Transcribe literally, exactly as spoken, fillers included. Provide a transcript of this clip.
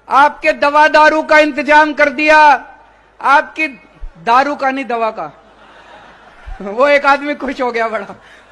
आपके दवा दारू का इंतजाम कर दिया, आपकी दारू का नहीं दवा का। वो एक आदमी खुश हो गया बड़ा,